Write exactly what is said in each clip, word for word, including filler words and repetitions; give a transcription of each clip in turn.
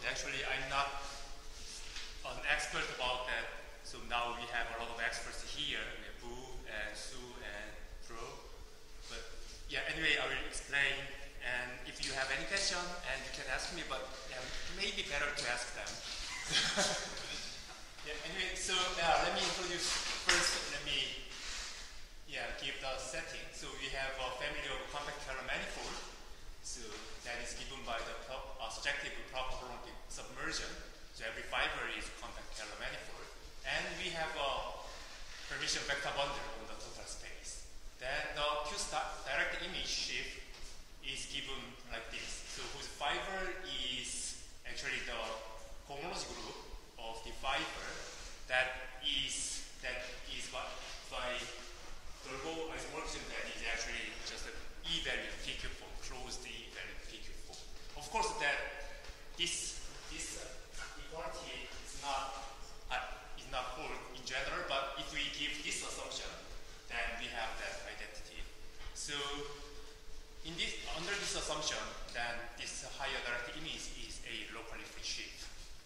actually I'm not an expert about that. So now we have a lot of experts here. We have Boo and Sue and Pro. But yeah, anyway, I will explain. And if you have any question, and you can ask me, but yeah, maybe better to ask them. Yeah, anyway, so uh, let me introduce first. Let me yeah give the setting. So we have a family of compact Kähler manifold. So that is given by the uh, surjective proper holomorphic submersion. So every fiber is compact Kähler manifold, and we have a permission vector bundle on the total space. Then the Q star direct image shift is given like this. So whose fiber is actually the cohomology group of the fiber that is that is by, by Dolbeault isomorphism that is actually just an E value P Q form, closed E value P Q form. Of course, that this this uh, equality is not uh, is not full in general, but if we give this assumption, then we have that identity. So in this under this assumption, then this higher direct image is a locally free shift.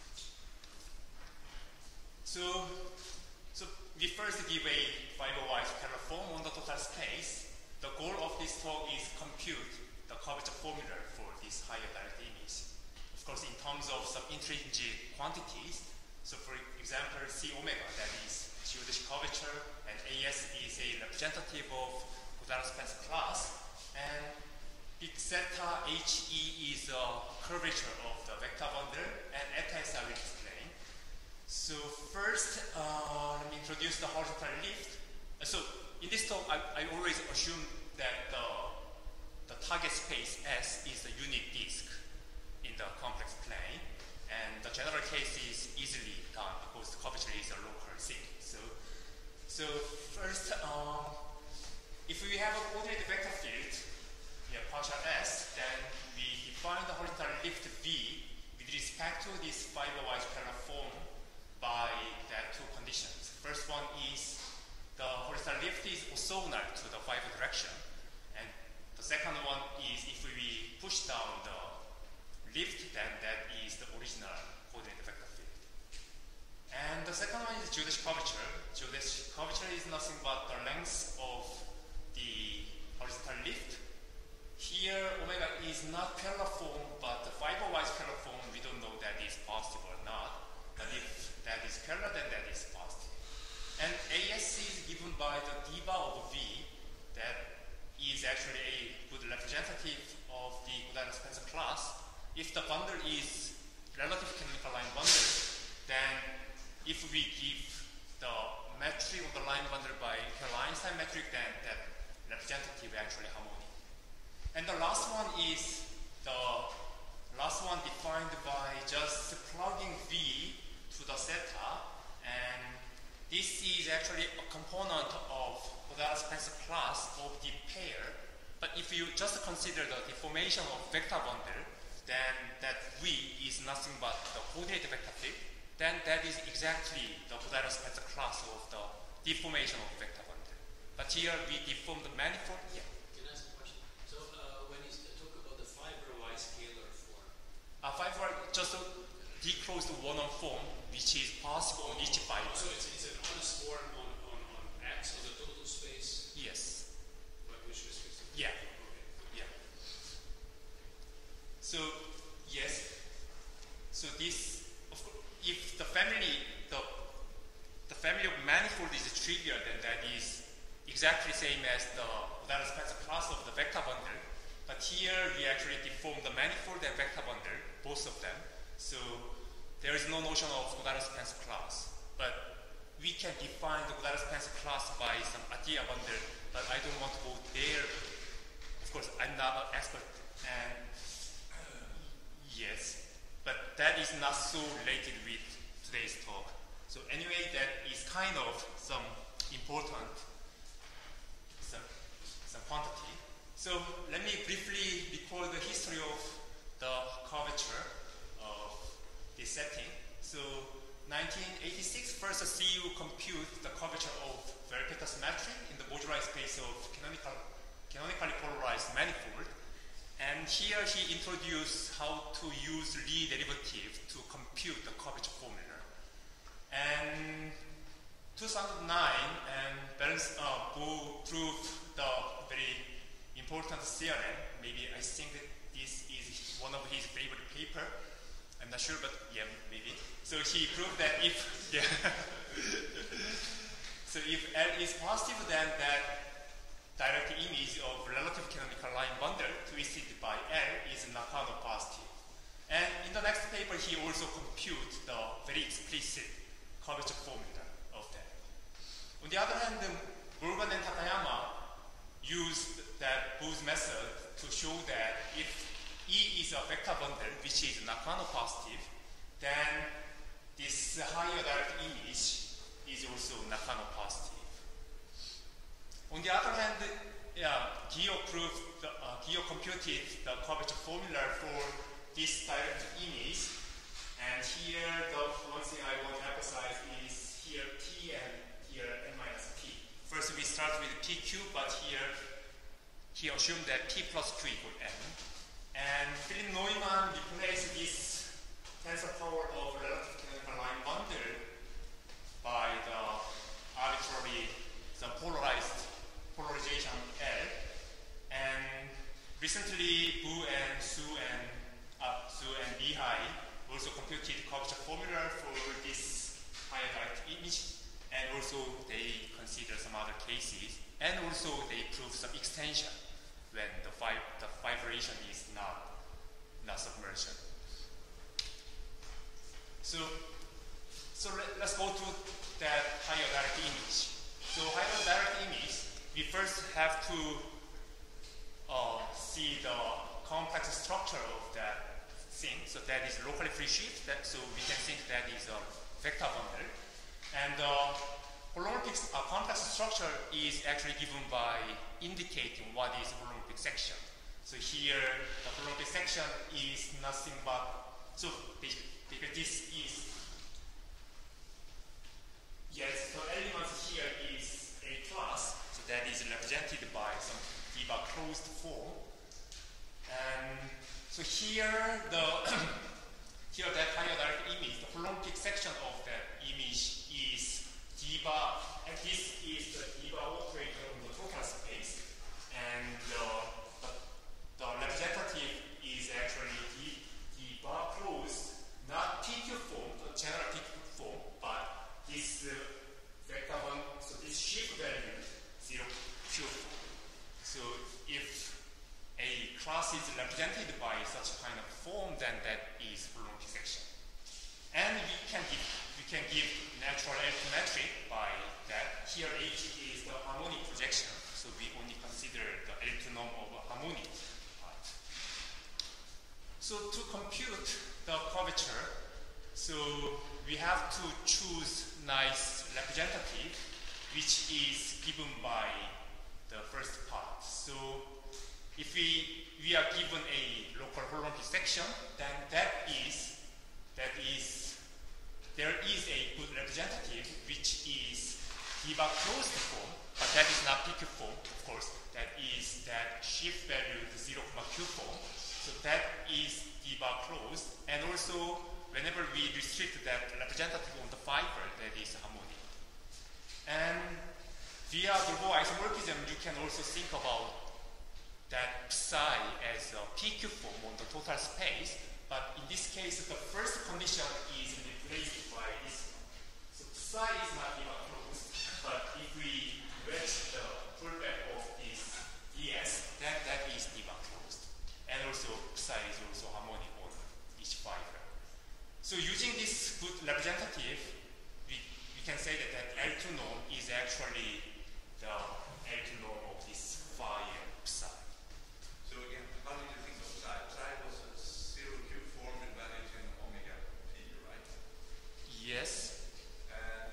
So, so we first give a fiber-wise Kähler form on the total space. The goal of this talk is compute the curvature formula for this higher direct image. Of course, in terms of some intrinsic quantities. So, for example, C omega, that is geodesic curvature, and A S is a representative of Kodaira-Spencer class, and big zeta H E is a curvature of the vector bundle, and eta S I will explain. So first, uh, let me introduce the horizontal lift. Uh, so in this talk, I, I always assume that the, the target space S is a unique disk in the complex plane, and the general case is easily done because the curvature is a local thing. So, so first, um, if we have a coordinated vector field, yeah, partial S, then we define the horizontal lift V with respect to this fiber-wise Kähler form by that two conditions. First one is the horizontal lift is orthogonal to the fiber direction, and the second one is if we push down the lift, then that is the original coordinated vector field. And the second one is geodesic curvature. Geodesic curvature is nothing but the length of the horizontal lift. Here, omega is not Kähler form, but the fiber-wise Kähler form, we don't know that is positive or not. But if that is Kähler, then that is positive. And A S is given by the d bar of V, that is actually a good representative of the Kodaira-Spencer class. If the bundle is relative canonical line bundle, then if we give the metric of the line bundle by Kähler-Einstein metric, then that representative actually harmonic. And the last one is the last one defined by just plugging V to the zeta, and this is actually a component of Kodaira-Spencer class of the pair. But if you just consider the deformation of vector bundle, then that V is nothing but the coordinated vector field, then that is exactly the Kodaira-Spencer class of the deformation of vector bundle. But here we deform the manifold. Yeah. Can I ask a question? So uh, when you talk about the fiber-wise Kähler form, uh, fiber just a declosed one-on form, which is possible on each fiber. So it's, it's an honest form on, on, on X on the total space? Yes. But which restricts it? Yeah. Okay. Yeah. So, yes. So this, of course, if the family, the, the family of manifold is trivial, then that is exactly same as the Kodaira-Spencer class of the vector bundle. But here we actually deform the manifold and vector bundle, both of them. So there is no notion of Kodaira-Spencer class. But we can define the Kodaira-Spencer class by some Atiyah bundle, but I don't want to go there. Of course, I'm not an expert. And uh, yes, but that is not so related with today's talk. So anyway, that is kind of some important some, some quantity. So let me briefly recall the history of the curvature of this setting. So nineteen eighty-six, first C U compute the curvature of Verpeter symmetry in the moduli space of canonical, canonically polarized manifold. And And here he introduced how to use Lie derivative to compute the curvature formula. And two thousand nine, and Berns uh, proved the very important theorem. Maybe I think that this is one of his favorite paper. I'm not sure, but yeah, maybe. So he proved that if yeah, so if L is positive, then that direct image of relative canonical line bundle twisted by L is Nakano positive. And in the next paper, he also compute the very explicit curvature formula of that. On the other hand, Morgan and Takayama used that Bose method to show that if E is a vector bundle, which is Nakano positive, then this higher direct image is also Nakano positive. On the other hand, yeah, Gio proved, the, uh, Gio computed the curvature formula for this direct image. And here, the one thing I want to emphasize is here P and here N minus P. First, we start with P Q, but here he assumed that P plus Q equal N. And Philip Neumann replaced this tensor power of relative canonical line bundle by the arbitrary, the polarized polarization L. And recently, Bu and Su and uh, Su and Bihai also computed curvature formula for this higher direct image, and also they consider some other cases, and also they prove some extension when the, fi the fibration is not, not submersion. So, so let, let's go to that higher direct image. So higher direct image, we first have to uh, see the complex structure of that thing. So that is locally free shift. That, so we can think that is a vector bundle. And uh, holomorphic uh, complex structure is actually given by indicating what is holomorphic section. So here, the holomorphic section is nothing but, so because this is, yes, the elements here is a class, so that is represented by some Diva closed form. And so here, the here that higher direct image, the holomorphic section of that image is Diva, and this is the Diva operator on the total space, and the, the, the representative is actually the Diva closed, not P Q form, the general P Q form, but this uh, vector one, so this shift value zero Q form. So if a class is represented by such kind of form, then that is holomorphic section. And we can give we can give natural L two metric by that. Here H is the harmonic projection, so we only consider the L two norm of a harmonic part. So to compute the curvature, so we have to choose nice representative, which is given by the first part. So if we we are given a local holomorphic section, then that is that is there is a good representative which is Diva closed form, but that is not P Q form, of course. That is that shift value the zero comma Q form. So that is Diva closed, and also whenever we restrict that representative on the fiber, that is harmonic. And via Dolbeault isomorphism, you can also think about that psi as a P Q form on the total space, but in this case, the first condition is replaced by this. So psi is not even closed, but if we wedge the pullback of this ds, then that is Diva closed. And also psi is also harmonic on each fiber. So using this good representative, we, we can say that that L two norm is actually the L two norm of this phi and psi. So again, how did you think of psi? Psi was a zero Q form in values in omega p, right? Yes. And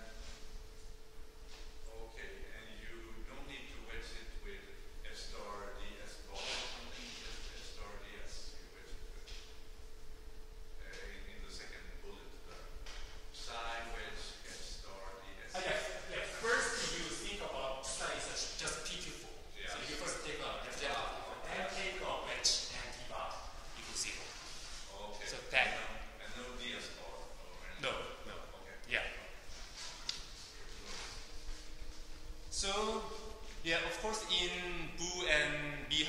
okay, and you don't need to wedge it with S star ds ball or something, just S star ds you wedge it with. Uh, in, in the second bullet, the psi wedge S star ds. Uh, yes, yes. First, you think about psi as a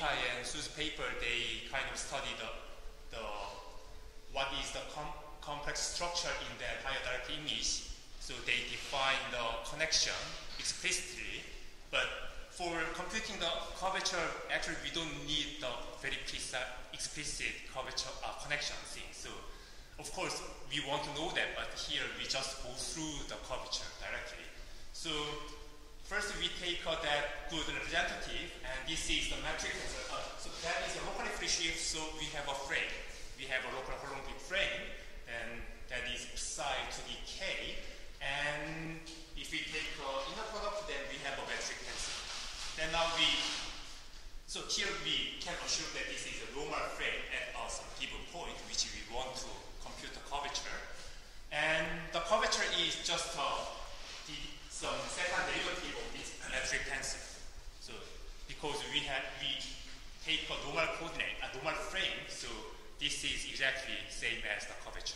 Mihai and Sue's paper, they kind of study the, the what is the com complex structure in that higher direct image. So they define the connection explicitly, but for computing the curvature, actually we don't need the very precise, explicit curvature uh, connection thing. So of course we want to know that, but here we just go through the curvature directly. So first we take uh, that good representative, and this is the metric. Uh, so that is a locally free shift, so we have a frame. We have a local holomorphic frame, and that is psi to the k. And if we take uh, inner product, then we have a metric tensor. Then now we, so here we can assume that this is a normal frame at uh, some given point, which we want to compute the curvature. And the curvature is just uh, the, some second derivative of this metric tensor. So because we have, we take a normal coordinate, a normal frame, so this is exactly same as the curvature.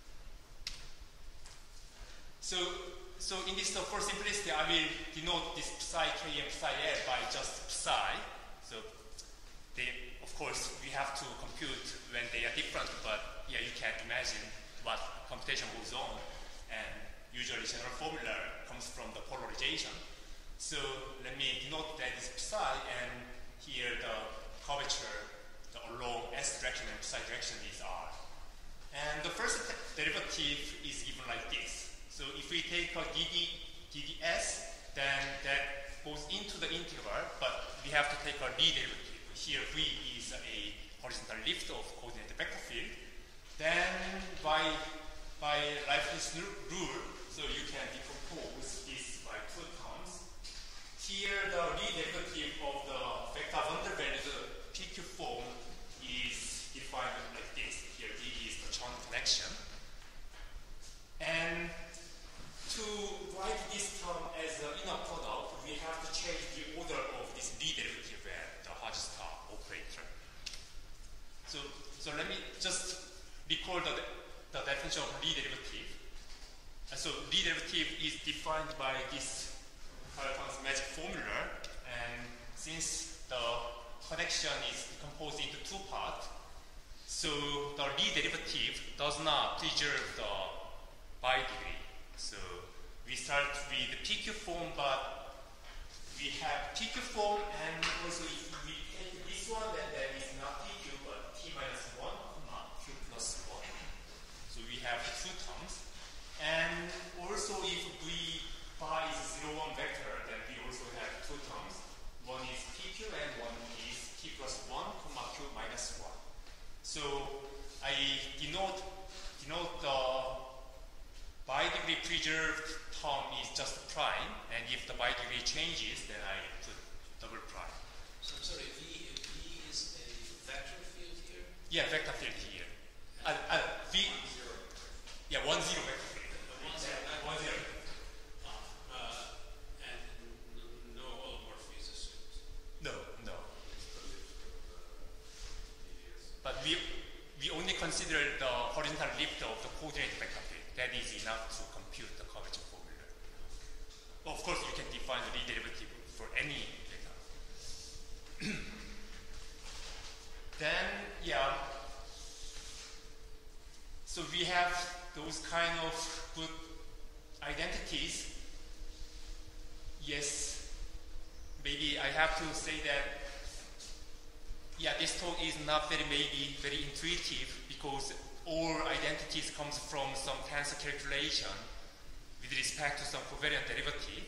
So, so in this, uh, for simplicity, I will denote this psi k and psi l by just psi. So they, of course, we have to compute when they are different, but yeah, you can imagine what computation goes on. And usually general formula comes from the polarization. So let me denote that is psi, and here the curvature the along s direction and psi direction is r. And the first derivative is given like this. So if we take a dd, dds, then that goes into the integral, but we have to take a d derivative. Here v is a horizontal lift of coordinate vector field. Then by, by Leibniz rule, so you can decompose this by two terms. Here the d derivative of the vector van der Waals P Q form is defined like this. Here d is the Chern connection. And to write this term as the inner product, we have to change the order of this d derivative at the Haji-Star operator. So, so let me just recall the, the definition of d derivative. And so d derivative is defined by this Carlton's magic formula, and since the connection is decomposed into two parts, so the d derivative does not preserve the by degree. So we start with the P Q form, but we have P Q form, and also if we take this one, then that is not P Q, but T minus one, comma, Q plus one. So we have two terms. And also if we pi is zero, one vector, then we also have two terms. One is P Q and one is T plus one, comma, Q minus one. So I denote, denote the by degree preserved term is just prime, and if the by degree changes, then I put double prime. So I'm sorry, V, V is a vector field here? Yeah, vector field here. Uh, uh, V, One zero. yeah, one zero vector field. One zero. Yeah, one zero. Uh, and n- no holomorphy is assumed. No, no. But we we only consider the horizontal lift of the coordinate vector field. That is enough to compute the curvature formula. Of course, you can define the d derivative for any vector. Then, yeah. So we have those kind of good identities. Yes, maybe I have to say that, yeah, this talk is not very, maybe very intuitive, because all identities comes from some tensor calculation with respect to some covariant derivative.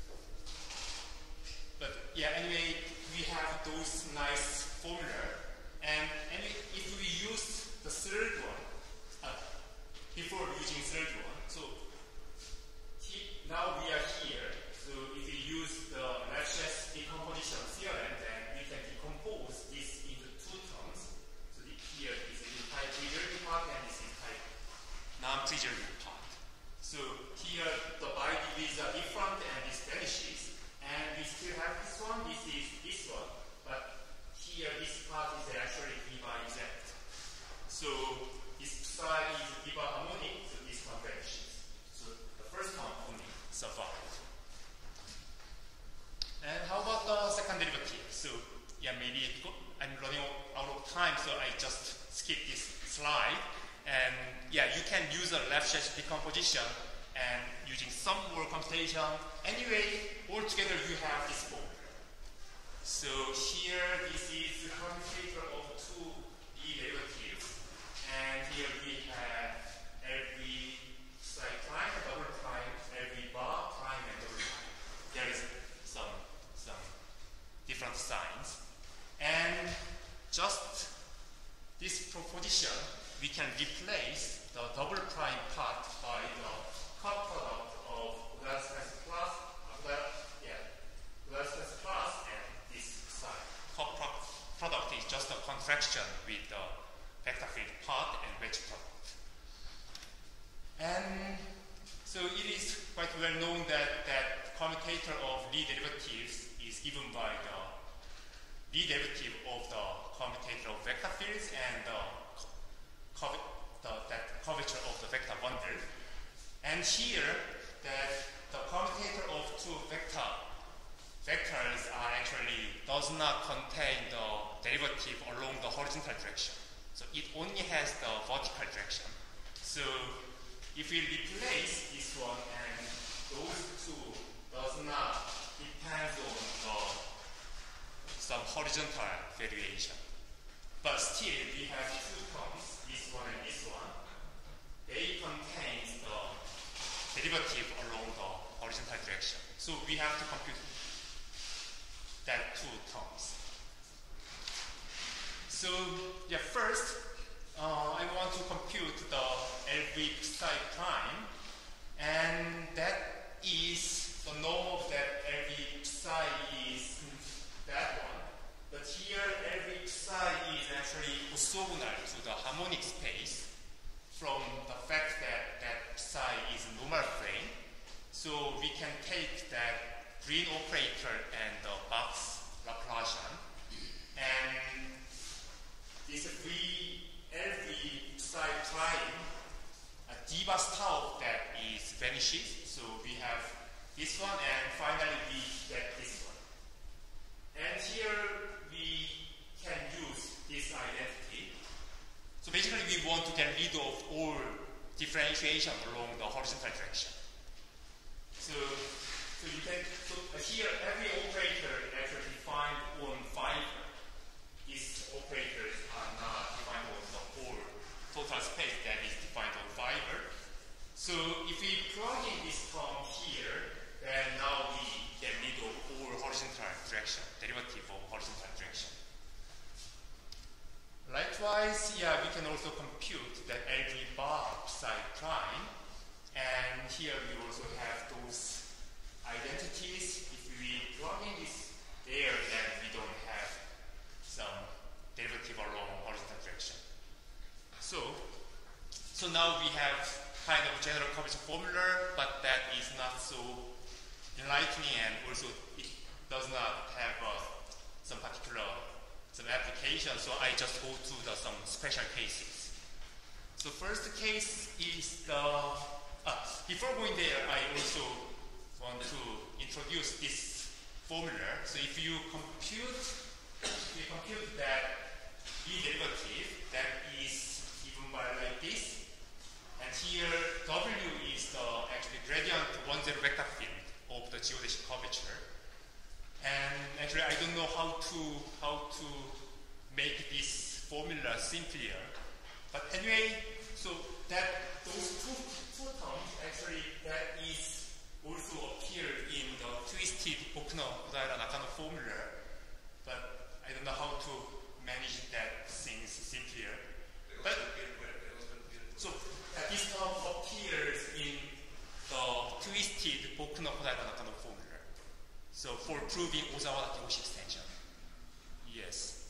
But yeah, anyway, we have those nice formula, and anyway, if we use the third one, uh, before using third one, so he, now we are here, so if we use the Lefschetz decomposition theorem, then we can decompose this into two terms. So the, here is the entire preserving part, and this entire non-preserving part. So here the by degrees are different, and this vanishes. And we still have this one, this is this one. But here so I just skip this slide. And yeah, you can use a Lefschetz decomposition and using some more computation. Anyway, altogether you have this formula. So here, this is the commutator of two B derivatives. And here we have every psi prime and double prime, every bar prime and double prime. There is some, some different signs. And just this proposition, we can replace the double prime part by the cut product of Glasgow plus, uh, yeah, Glasgow plus and this side. Cut pro product is just a contraction with the vector field part and wedge product. And so it is quite well known that that commutator of Lie derivatives is given by the Lie derivative of the commutator of vector fields and the The, that curvature of the vector bundle. And here, that the commutator of two vector vectors are actually does not contain the derivative along the horizontal direction. So it only has the vertical direction. So if we replace this one and those two does not depend on the, some horizontal variation. But still, we have two terms, this one and this one. They contain the derivative along the horizontal direction. So we have to compute that two terms. So yeah, first, uh, I want to compute the L V psi prime, and that is the norm of that L V psi is that one. But here, every psi is actually orthogonal to the harmonic space from the fact that that psi is normal plane. So we can take that green operator and the box Laplacian, and this V L V psi prime, a d bus tau of that is vanishes. So we have this one, and finally we get this one. And here, we can use this identity. So basically, we want to get rid of all differentiation along the horizontal direction. So, so you can so here every operator is actually defined on fiber. These operators are not defined on the whole total space that is defined on fiber. So if we plug in this term here, then now we get rid of all horizontal direction, derivative of horizontal direction. Likewise, yeah, we can also compute the L V bar psi prime, and here we also have those identities. If we plug in this there, then we don't have some derivative along horizontal direction. So, so now we have kind of general curvature formula, but that is not so enlightening, and also it does not have uh, some particular some application, so I just go to the, some special cases. So first case is the, uh, before going there, I also want to introduce this formula. So if you compute, if you compute that B derivative, that is given by like this, and here W is the actually gradient one zero vector field of the geodesic curvature. And actually, I don't know how to how to make this formula simpler. But anyway, so that those two, two terms actually that is also appeared in the twisted Bochner-Kodaira-Nakano formula. But I don't know how to manage that things simpler. But so uh, this term appears in the twisted Bochner-Kodaira-Nakano formula. So for proving Ozawa-Cauchy extension. Yes.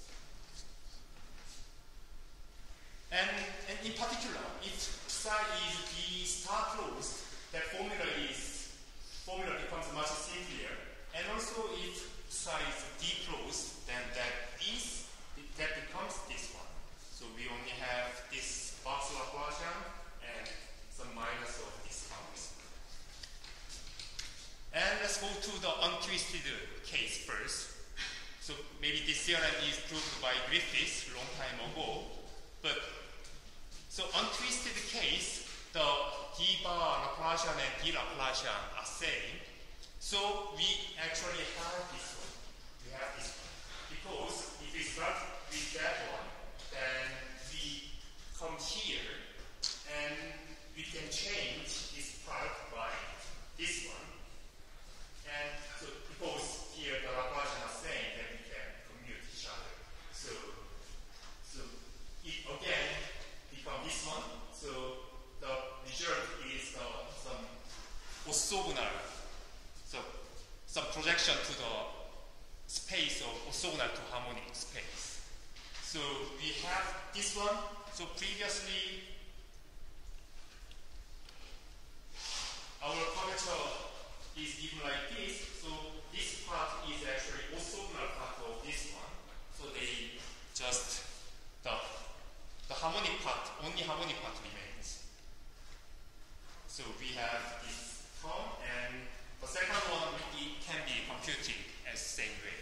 And, and in particular, if psi is the star closed, that formula is formula becomes much simpler. And also if psi is d closed, then that is that becomes this one. So we only have this box Laplacian and some minus of this terms. And let's go to the untwisted case first. So maybe this theorem is proved by Griffiths long time ago, but so untwisted case, the D bar Laplacian and D Laplacian are same. So we actually have this one. We have this one. Because if we start with that one, then we come here and we can change this part by this one. And so because here the Laplacian are same, then we can commute each other. So, so it again become this one. So the result is uh, some orthogonal, so some projection to the space of orthogonal to harmonic space. So we have this one. So previously our curvature is given like this. So this part is actually orthogonal part of this one. So they just the the harmonic part, only harmonic part remains. So we have this term, and the second one it can be computed as same way.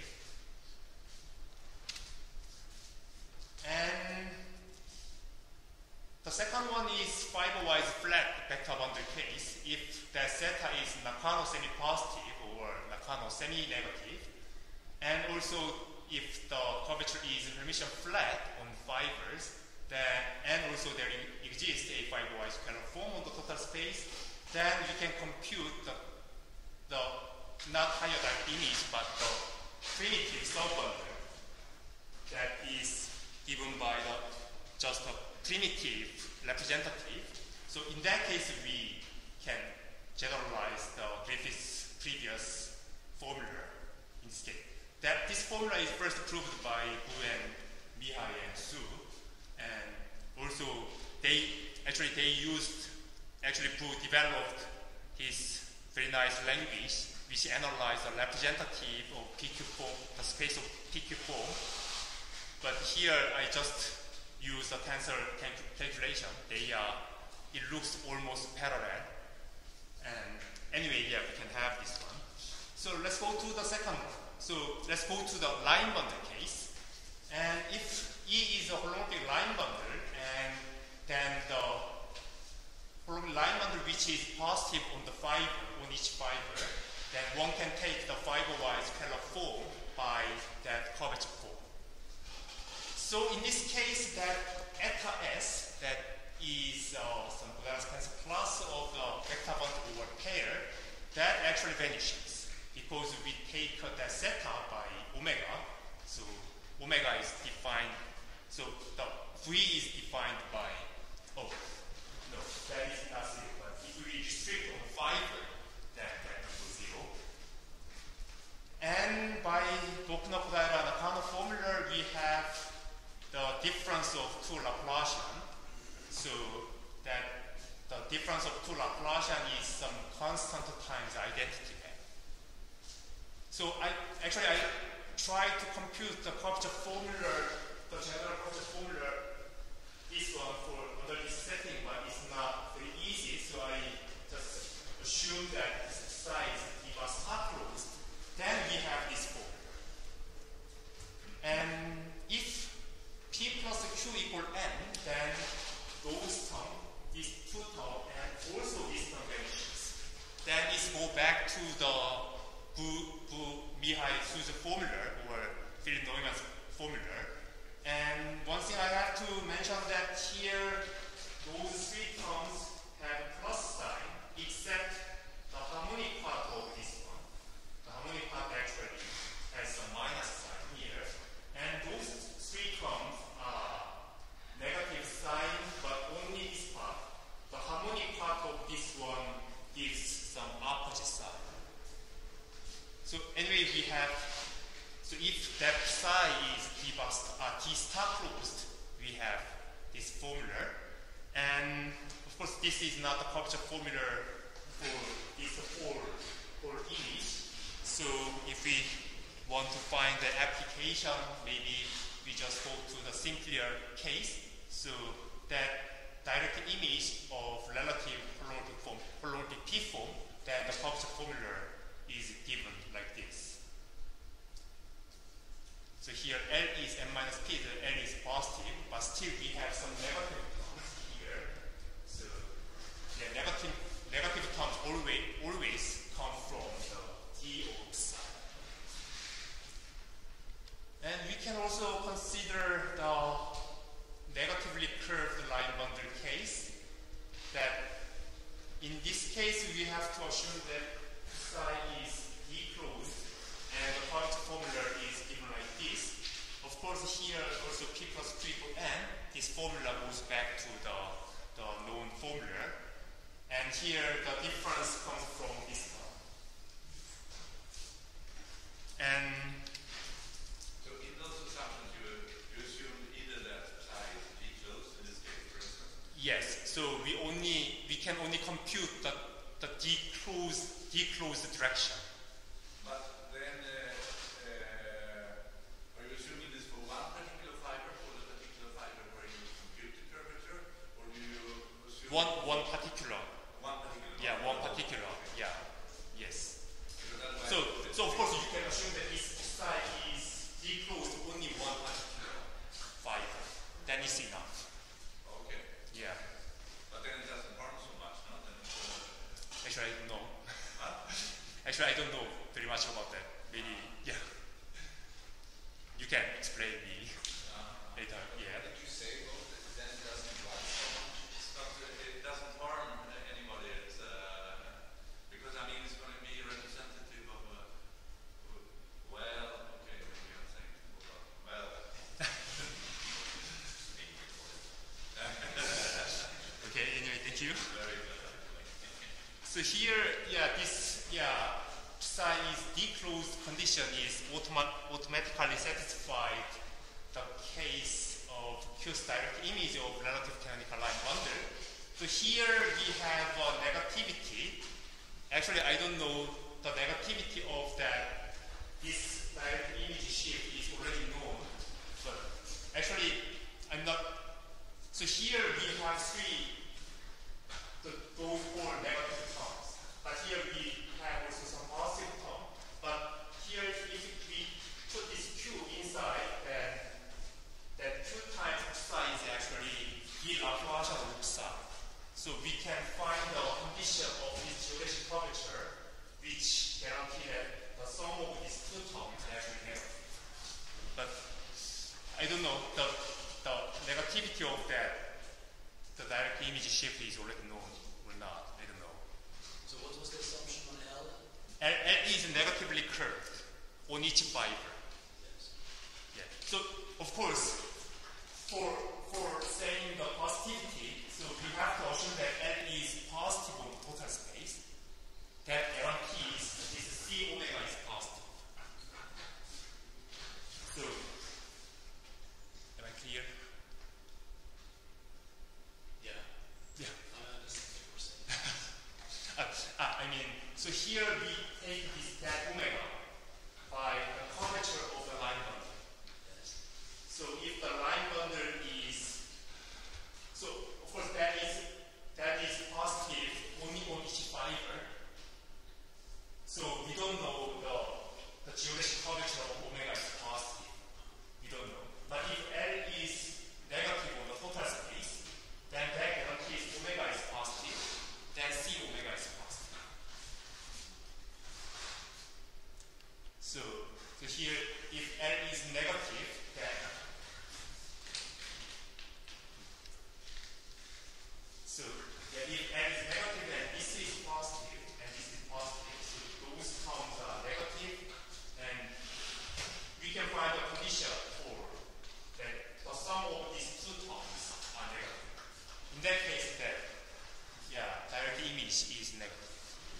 And the second one is fiber-wise flat vector bundle case. If the zeta is Nakano semi-positive or Nakano semi-negative, and also if the curvature is Hermitian flat on fibers, then, and also there exists a fiber-wise scalar form on the total space, then you can compute the, the not higher than image, but the primitive subbundle that is given by the just a primitive representative. So in that case, we can generalize the Griffiths' previous formula in this case. That this formula is first proved by Gu and Mihai and Su, and also they actually they used actually Gu developed his very nice language which analyzed the representative of P Q form, the space of P Q form. But here I just use the tensor calculation. They are, it looks almost parallel. And anyway, yeah, we can have this one. So let's go to the second one. So let's go to the line bundle case. And if E is a holomorphic line bundle, and then the holomorphic line bundle which is positive on the fiber, on each fiber, then one can take the fiber-wise scalar form by that curvature form. So in this case, that eta S, that is uh, some Bogdanov-Spencer plus of the vector bundle over pair, that actually vanishes because we take uh, that zeta by omega. So omega is defined, so the V is defined by, oh, no, that is not zero, but if we restrict on fiber, then that equals zero. And by Dokuna-Kodaira-Nakano formula, we have the difference of two Laplacian. So that the difference of two Laplacian is some constant times identity pair. So I actually I tried to compute the curvature formula, the general curvature formula, this one for under this setting, but it's not very easy. So I just assume that this size give us half closed. Then we have this formula. And if P plus Q equal N, then those term, these two term, and also this term vanishes. Then it's go back to the Gu, Gu, Mihai, Su's formula, or Philip Neumann's formula. And one thing I have to mention that here, those three terms have plus sign, except the harmonic part of this one. The harmonic part actually has a minus sign here. And those three terms negative sign, but only this part. The harmonic part of this one gives some opposite sign. So anyway, we have, so if that psi is T, bar, uh, T star closed, we have this formula. And of course, this is not the curvature formula for this whole, whole image. So if we want to find the application, maybe we just go to the simpler case. So that direct image of relative holomorphic form, holomorphic P form, then the curvature formula is given like this. So So here L is n minus p, the L is positive, but still we have some negative terms here. So the negative negative terms always always come from the d of psi. And we can also consider the negatively curved line bundle case. That in this case we have to assume that psi is declosed and the curvature formula is given like this. Of course, here also p plus q equal n, this formula goes back to the, the known formula. And here the difference comes from this term. And So in those assumptions, you, you assume either that psi is declosed, in this case, for instance? yes, so we only we can only compute the, the declosed, declosed direction. But then, uh, uh, are you assuming this for one particular fiber, for the particular fiber where you compute the curvature, or do you assume One one particular. one particular? Yeah, one particular. Yeah. Yes. Because otherwise- So so of course you can assume that if psi is declosed to only one particular fiber, then it's enough. Okay. Yeah. But then it doesn't harm so much, no? Then it's, uh, Actually I don't know. huh? Actually I don't know very much about that. Maybe yeah. You can explain me later. Yeah. Did you say, well, that then it doesn't harm so much? It's not, it doesn't harm anybody. It's, uh, because, I mean, it's going to be representative of, uh, well, okay, maybe I'm saying, well, Okay, anyway, thank you. very good. So here, yeah, this, yeah, psi is declosed condition is automa automatically satisfied the case of Q's direct image of relative canonical line bundle. So here we have a negativity. Actually, I don't know the negativity of that. This direct image shift is already known, but actually, I'm not. So here we have three. The, those four negative terms. But here we have also some positive term. But here if we put this q inside, then that q times psi is actually d Laplacian of psi. So we can find the condition of this geodesic curvature which guarantee that the sum of these two terms is actually negative. But I don't know, the, the negativity of that, the direct image shift is already known or not. I don't know. So what was the assumption on L? L, L is negatively curved on each fiber. Yes. Yeah. So of course, for for saying the positivity, so we have to assume that L is positive on the total space. That guarantees this C omega is positive. So am I clear? Yeah. Yeah. I understand what you're saying. Uh, uh, I mean, so here we take this that omega by the curvature of the line bundle. Yes. So if the line bundle is, so of course that is that is positive only on each fiber. So we don't know the the geodesic curvature of omega is positive. We don't know. But if L is negative on the total space, then that guarantees omega is positive. Then C omega is positive. So so here if L is negative, then so yeah, if L is negative, then this is positive and this is positive. So those terms are negative, and we can find a condition for that the sum of these two terms are negative. In that case, then yeah, direct image is negative.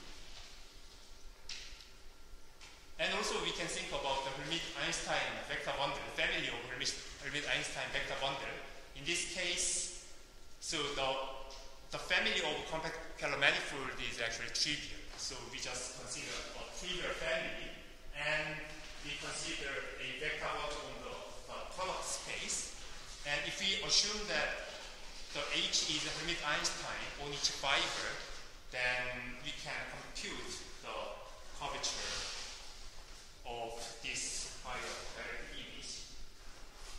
And also we can think about the Hermite-Einstein vector bundle, the family of Hermite-Einstein vector bundle. In this case, so the the family of compact Kähler manifold is actually trivial. So we just consider a trivial family, and we consider a vector bundle on the, the product space. And if we assume that the H is a Hermite-Einstein on each fiber, then we can compute the curvature of this fiber direct image.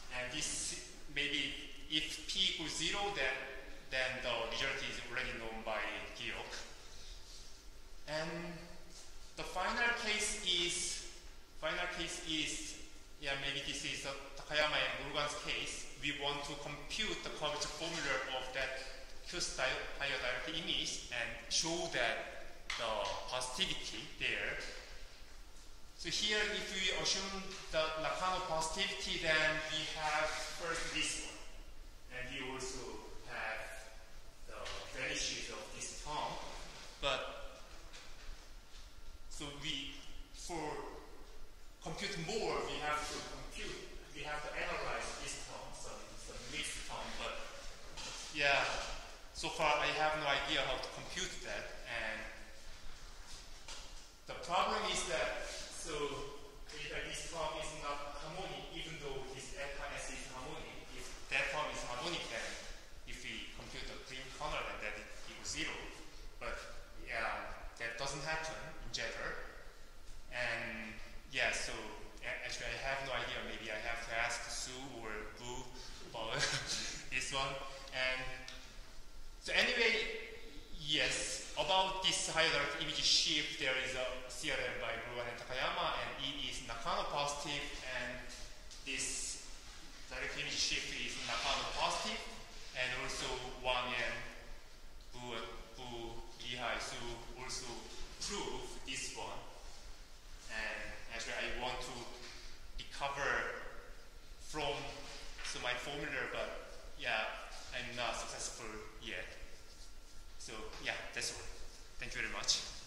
And this maybe if P equals zero, then then the result is already known by Georg. And the final case is final case is yeah maybe this is the Takayama and Murugan's case. We want to compute the curvature formula of that Q-style dielectric image and show that the positivity there. So here, if we assume the Nakano positivity, then we have first this one, and we also have the vanishes of this term. But so we for compute more, we have to compute, we have to analyze this term, some some mixed term. But yeah, so far I have no idea how to compute that, and the problem is that so if this term is not harmonic, even though this delta S is harmonic. If that term is harmonic, then if we compute the green kernel, then that equals zero. But yeah, that doesn't happen in general. And yeah, so actually I have no idea. Maybe I have to ask Sue or Boo about this one. And so anyway, yes, about this higher direct image shift, there is a theorem by Murugan and Takayama, and it is Nakano positive, and this direct image shift is Nakano positive, and also Wang and Bu, Bu Lihai Su also prove this one. And actually I want to recover from so my formula, but yeah, I'm not successful yet. So yeah, that's all. Thank you very much.